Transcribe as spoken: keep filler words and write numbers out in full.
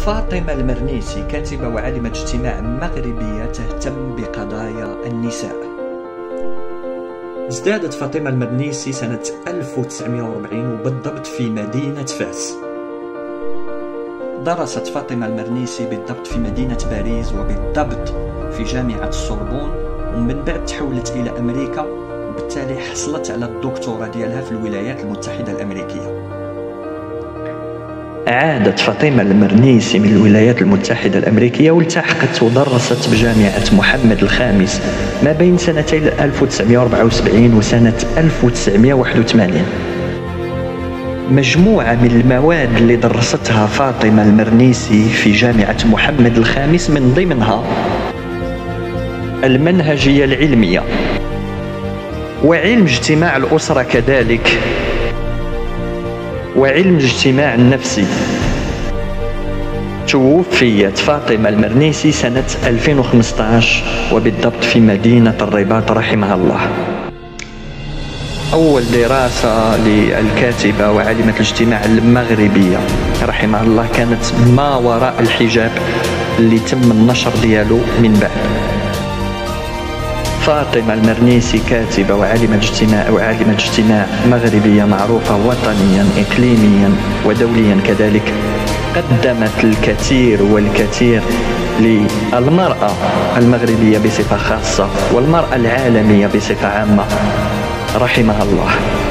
فاطمة المرنيسي كاتبة وعالمة اجتماع مغربية تهتم بقضايا النساء. ازدادت فاطمة المرنيسي سنة ألف وتسعمائة وأربعين وبالضبط في مدينة فاس. درست فاطمة المرنيسي بالضبط في مدينة باريس وبالضبط في جامعة السوربون، ومن بعد تحولت إلى أمريكا وبالتالي حصلت على الدكتوراه ديالها في الولايات المتحدة الأمريكية. عادت فاطمة المرنيسي من الولايات المتحدة الأمريكية والتحقت ودرست بجامعة محمد الخامس ما بين سنتي ألف وتسعمائة وأربعة وسبعين وسنة ألف وتسعمائة وواحد وثمانين. مجموعة من المواد اللي درستها فاطمة المرنيسي في جامعة محمد الخامس من ضمنها المنهجية العلمية وعلم اجتماع الأسرة كذلك وعلم الاجتماع النفسي. توفيت فاطمة المرنيسي سنة ألفين وخمسة عشر وبالضبط في مدينة الرباط رحمها الله. أول دراسة للكاتبة وعالمة الاجتماع المغربية رحمها الله كانت ما وراء الحجاب اللي تم النشر ديالو من بعد. فاطمة المرنيسي كاتبة وعالمة اجتماع وعالمة اجتماع مغربية معروفة وطنيا إقليميا ودوليا كذلك. قدمت الكثير والكثير للمرأة المغربية بصفة خاصة والمرأة العالمية بصفة عامة رحمها الله.